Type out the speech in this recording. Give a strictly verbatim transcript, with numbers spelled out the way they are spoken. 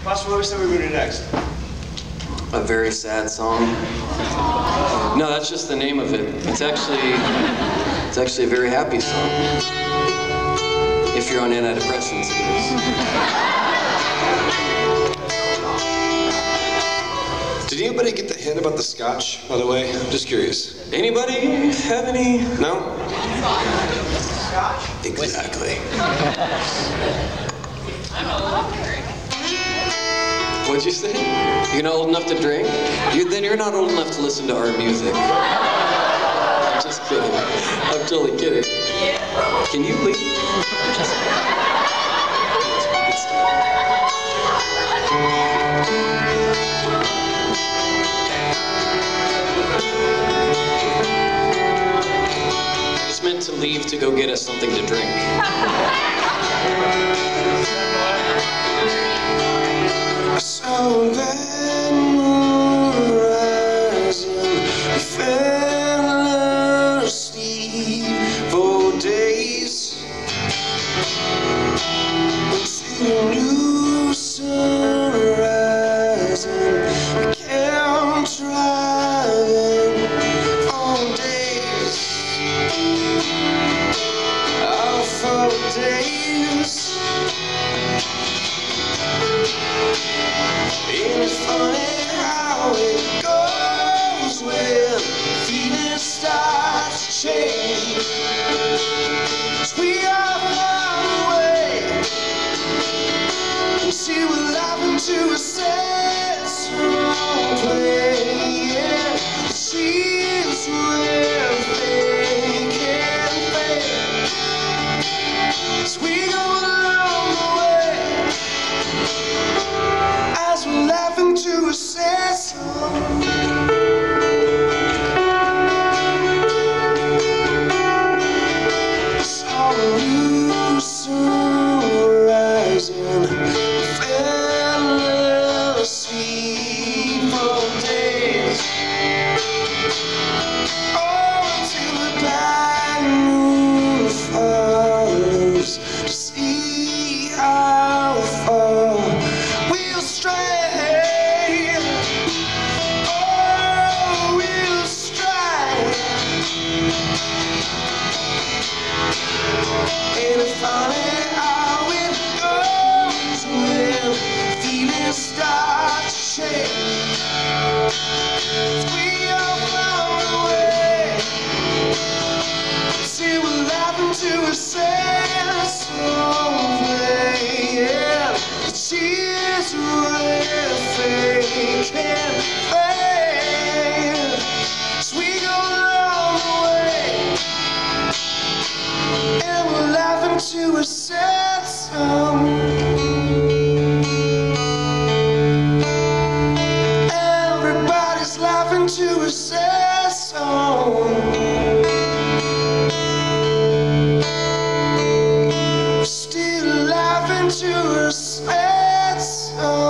Buster, what are we going to do next? A very sad song. No, that's just the name of it. It's actually, it's actually a very happy song. If you're on antidepressants, it is. Did anybody get the hint about the scotch, by the way? I'm just curious. Anybody have any? No? Scotch? Exactly. What'd you say? You're not old enough to drink? You, then you're not old enough to listen to our music. I'm just kidding. I'm totally kidding. Can you leave? I just meant to leave to go get us something to drink. So that moon rising, we fell asleep for days until a new sun rising. We kept driving for days, oh, for days. It's funny how it goes when feelings start to change. 'Cause we all found a way until we're laughing to a sad song play. Yeah, she's where they can fade. 'Cause we go along the way as we're laughing to a sad song. Saw a new sun rising, fell asleep for days. Oh, until the black moon follows to see how far we'll stray. Oh, we'll stray. Ain't it funny how it goes when feelings start to change? We all found a way till we're laughing to a sad song play. Yeah, tears where they can fade. So we go along the way and we're laughing to a sad song. Everybody's laughing to a sad song. We're still laughing to a sad song.